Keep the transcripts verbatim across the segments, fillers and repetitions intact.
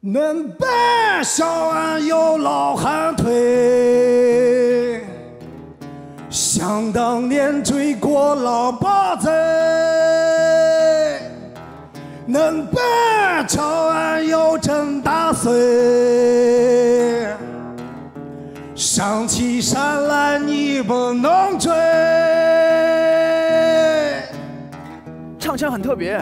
能扮小俺有老汉腿，想当年追过老八贼。能扮小俺有真大岁，上起山来你不能追。 唱腔很特别。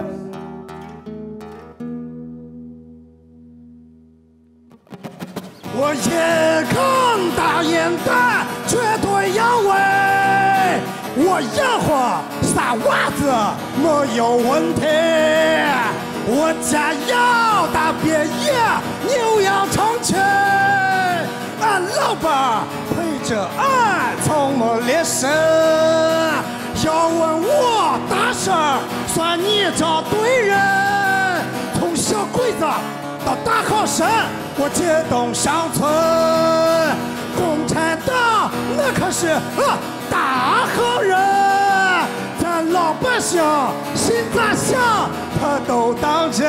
我也看大眼蛋，绝对要为我养活仨娃子没有问题。我家要大别野，牛羊成群，俺老伴陪着俺从没练身。要问我大事儿，算你找对人，从小鬼子到大好神。 我解冻上村，共产党那可是啊大好人，咱老百姓心咋想，他都当真。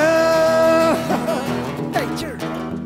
带劲儿。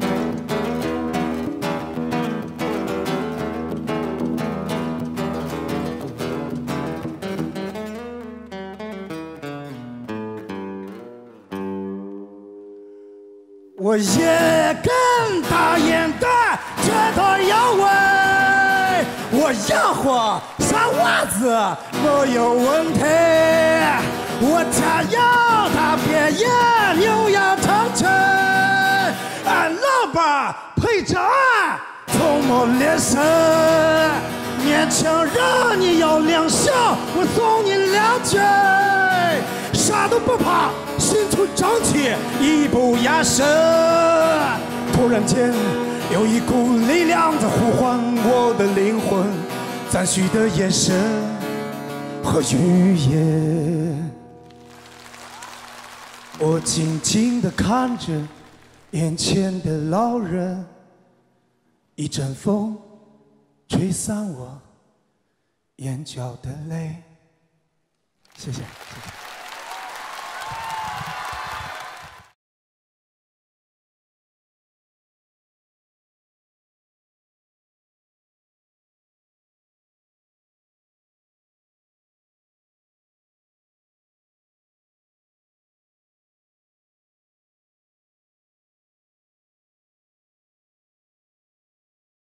我也跟大眼蛋绝对要为我养活仨娃子没有问题。我家要大别野，牛羊成群，俺老伴陪着俺从没练身。年轻人你要两想，我送你两句，啥都不怕。 心存正气，一步压身。突然间，有一股力量在呼唤我的灵魂，赞许的眼神和语言。我静静地看着眼前的老人，一阵风吹散我眼角的泪。谢谢，谢谢。